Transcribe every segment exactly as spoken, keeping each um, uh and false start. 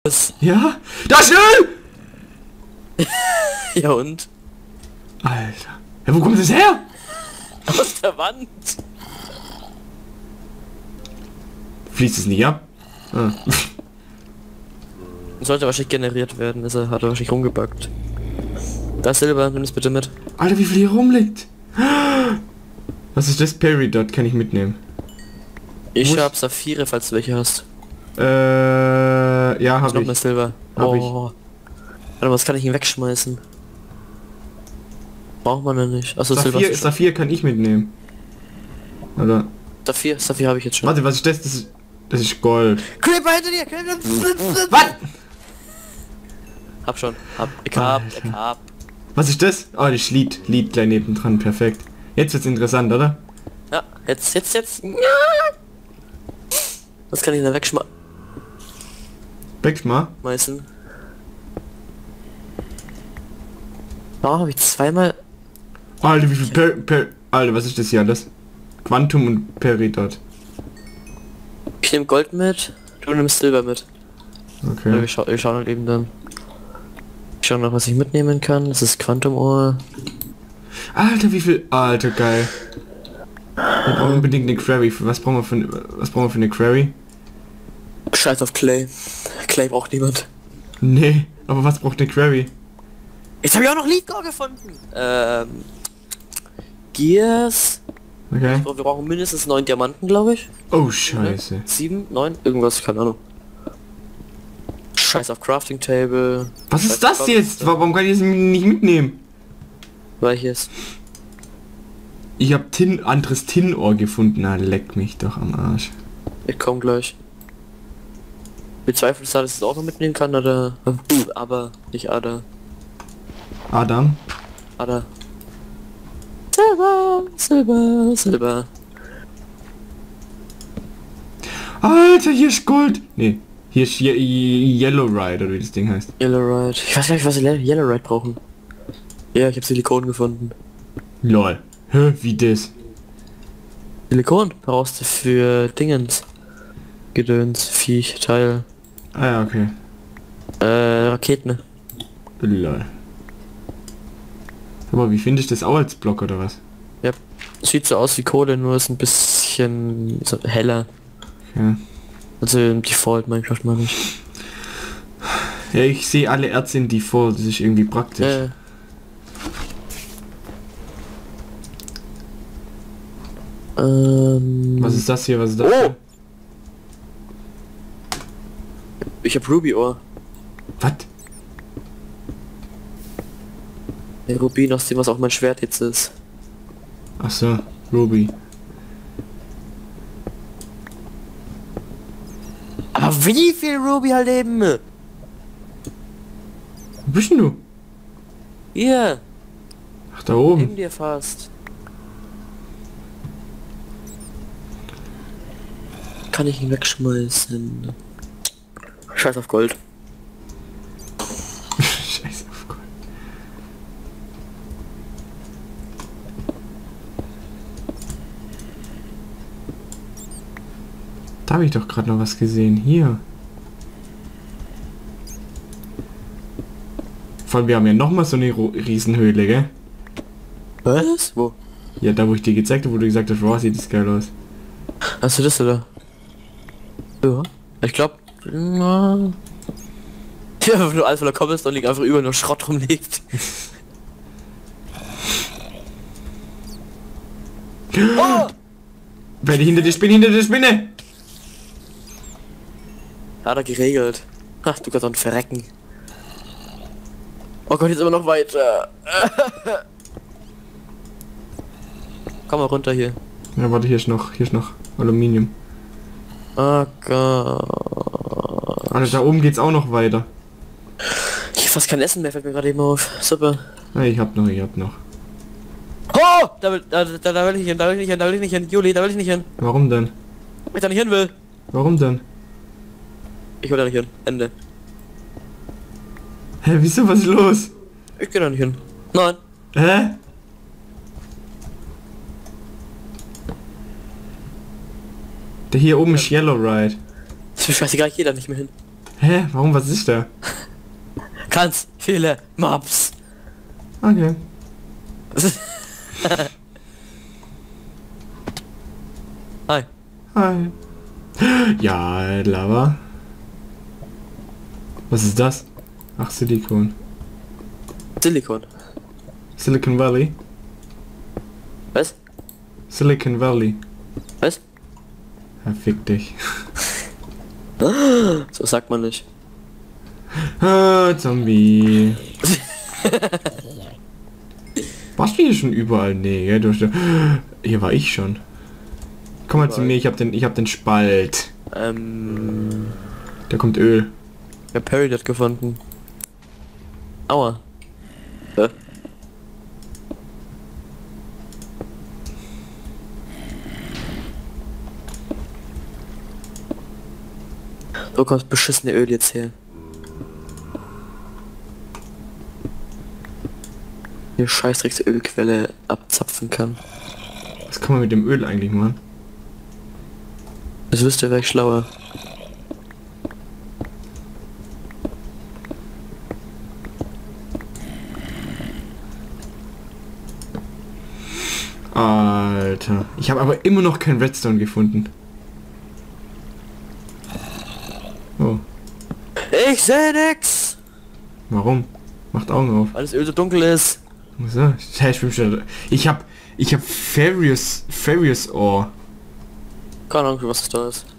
Was? Ja? Das Öl! Ja und? Alter. Ja, wo kommt das her? Aus der Wand. Fließt es nicht ab? Ah. Sollte wahrscheinlich generiert werden, ist er, hat er wahrscheinlich rumgebackt. Das Silber, nimm es bitte mit. Alter, wie viel hier rumliegt. Was ist das? Peridot kann ich mitnehmen. Ich Muss- hab Saphire, falls du welche hast. Äh, ja, hab Noch ich. mehr Silber. Hab ich. oh. Warte, was kann ich ihn wegschmeißen? Braucht man ja nicht. Achso, Silber. Saphir, ist schon- Saphir kann ich mitnehmen. Oder? Saphir, Saphir habe ich jetzt schon. Warte, was ist das? Das ist, das ist Gold. Creeper hinter dir! Creeper! Was? Hab schon. Hab. Ich hab. Ich Alter. hab. Was ist das? Oh, das Lied. Lied gleich nebendran. Perfekt. Jetzt wird's interessant, oder? Ja, jetzt, jetzt, jetzt. Was kann ich da wegschmeißen? Weg mal. Warum habe ich zweimal... Alter, wie viel per, per, Alter, was ist das hier alles? Quantum und Peridot. Ich nehme Gold mit, du nimmst Silber mit. Okay. Ja, wir, schau wir schauen halt eben dann. Ich schau noch, was ich mitnehmen kann. Das ist Quantum-Ohr. Alter, wie viel... Alter, geil. Wir brauchen unbedingt eine Query. Was brauchen wir für, eine- was brauchen wir für eine Query? Scheiß auf Clay. Clay braucht niemand. Nee, aber was braucht eine Query? Jetzt habe ich auch noch Leadcore gefunden. Ähm... Gears. Okay. Wir brauchen mindestens neun Diamanten, glaube ich. Oh, scheiße. Sieben, neun, irgendwas, keine Ahnung. Scheiß auf Crafting Table. Was Scheiß ist das auf jetzt? Warum kann ich das nicht mitnehmen? Welches? Ich habe Tin, anderes Tin-Ohr gefunden. Na, leck mich doch am Arsch. Ich komm gleich. Bezweifelt, dass ich das auch noch mitnehmen kann, oder? Aber, nicht Ada. Adam? Ada. Silber, Silber, Silber. Alter, hier ist Gold. Nee, hier ist Ye Yellow Ride, oder wie das Ding heißt. Yellow Ride. Ich weiß gar nicht, was wir Yellow Ride brauchen. Ja, ich habe Silikon gefunden. Lol. Hä, wie das? Silikon brauchst du für Dingens. Gedöns, Viech, Teil. Ah ja, okay. Äh, Raketen. Lol. Aber wie finde ich das auch als Block oder was? Ja. Sieht so aus wie Kohle, nur ist ein bisschen so heller. Ja. Also im Default Minecraft meine ich. Ja, ich sehe alle Erze in Default, das ist irgendwie praktisch. Äh. Ähm, Was ist das hier? Was ist das? Oh! Hier? Ich hab Ruby Ohr. Was? Der Rubin, aus dem was auch mein Schwert jetzt ist. Ach so, Ruby. Aber wie viel Ruby halt eben? Wo bist denn du? Hier, Ach, da oben. neben dir fast. Kann ich ihn wegschmeißen? Scheiß auf Gold. Scheiße auf Gold. Da habe ich doch gerade noch was gesehen. Hier. Vor allem, wir haben ja noch mal so eine Ro- Riesenhöhle, gell? Was? Wo? Ja, da wo ich dir gezeigt habe, wo du gesagt hast, wow, sieht das geil aus. Hast du das oder? Ja. Ich glaub. Na. Ja, wenn du alles voller kommst und liegt einfach über nur Schrott rumliegt. Oh! Werde hinter der Spinne, hinter der Spinne! Hat er geregelt. Ach, du kannst auch nicht verrecken. Oh Gott, jetzt immer noch weiter. Komm mal runter hier. Ja, warte, hier ist noch, hier ist noch Aluminium. Oh Gott. Alter, da oben geht's auch noch weiter. Ich hab fast kein Essen mehr, fällt mir gerade eben auf. Super. Ja, ich hab noch, ich hab noch. Oh! Da will, da, da, da will ich nicht hin, da will ich nicht hin, da will ich nicht hin. Juli, da will ich nicht hin. Warum denn? Weil ich da nicht hin will. Warum denn? Ich will da nicht hin. Ende. Hä, wieso, was ist los? Ich geh da nicht hin. Nein. Hä? Der hier oben ist Yellow Ride. Das ist mir scheißegal, ich geh da nicht mehr hin. Hä? Warum, was ist da? Ganz viele Mobs. Okay. Hi. Hi. Ja, Lava. Was ist das? Ach, Silikon. Silikon. Silicon Valley. Was? Silicon Valley. Was? Ja, fick dich. So sagt man nicht. Ah, Zombie. Warst du hier schon überall? Nee, ja, du hast, hier war ich schon. Komm mal zu mir, ich hab den, ich hab den Spalt. Ähm... Da kommt Öl. Ich hab Perry dort gefunden. Aua. Hä? So kommt beschissene Öl jetzt her. Hier scheißdrecks Ölquelle abzapfen kann. Was kann man mit dem Öl eigentlich machen? Das wüsste, wäre ich schlauer. Alter. Ich habe aber immer noch kein Redstone gefunden. Oh. Ich seh nix! Warum? Macht Augen auf. Weil das Öl so dunkel ist. So, ich bin schon. Ich hab. Ich hab Farius. Farius Ore. Keine Ahnung, was das da ist.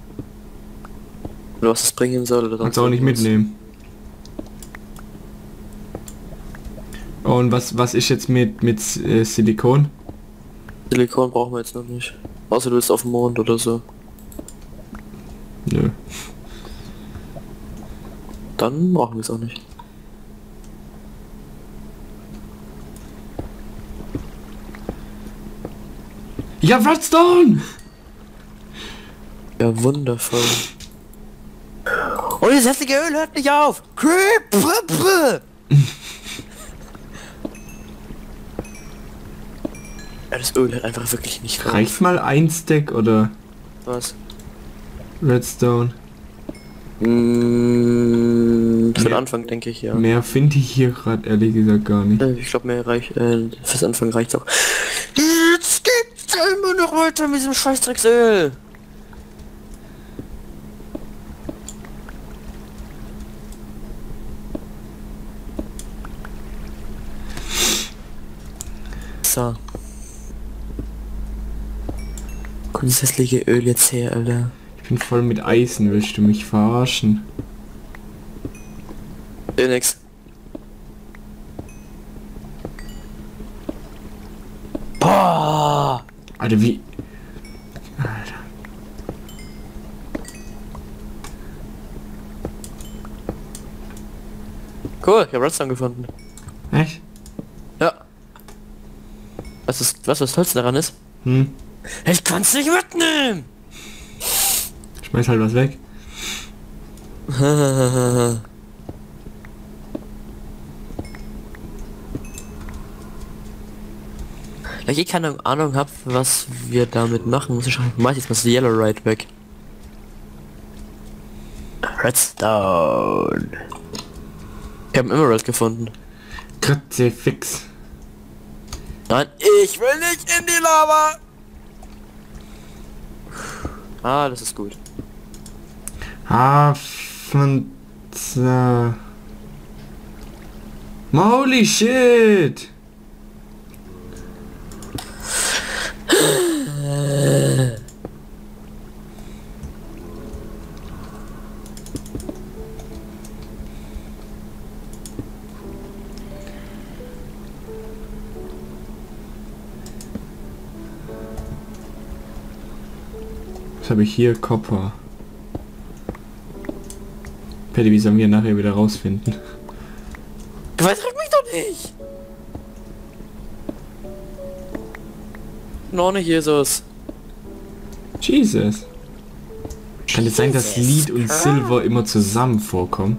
Oder was das bringen soll oder Kannst du auch nicht irgendwas. mitnehmen. Und was was ist jetzt mit mit äh, Silikon? Silikon brauchen wir jetzt noch nicht. Außer du bist auf dem Mond oder so. Nö. Dann brauchen wir es auch nicht. Ja, Redstone! Ja, wundervoll. Und das hässliche Öl hört nicht auf! Creep! Ja, das Öl hört einfach wirklich nicht auf. Reicht mal ein Stack oder Was? Redstone? Mmh, für den Mehr- Anfang denke ich, ja. Mehr finde ich hier gerade ehrlich gesagt gar nicht. Äh, Ich glaube, mehr reicht, äh, fürs Anfang reicht auch. Jetzt geht's immer noch weiter mit diesem Scheißdrecksöl. So. Kommt das hässliche Öl jetzt her, Alter. Ich bin voll mit Eisen, willst du mich verarschen? Eh nix. Boah! Alter, wie... Alter. Cool, ich hab Redstone gefunden. Echt? Ja. Was ist, was das Tollste daran ist? Hm? Ich kann's nicht mitnehmen! Schmeiß halt was weg. Da ich eh keine Ahnung habe, was wir damit machen, muss ich schon meist jetzt mal das Yellow Ride weg. Redstone. Ich habe Emerald gefunden. Kruzifix. Nein, ich will nicht in die Lava! Ah, das ist gut. Hafenzer. Holy shit! Was habe ich hier? Copper. Paddy, wie sollen wir nachher wieder rausfinden? Verdrück mich doch nicht! Noch nicht, Jesus. Jesus. Kann es sein, dass Jesus Lead und Silver immer zusammen vorkommen?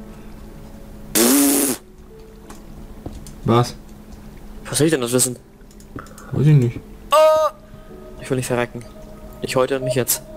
Was? Was soll ich denn das wissen? Weiß ich nicht. Oh! Ich will nicht verrecken. Ich heute nicht jetzt.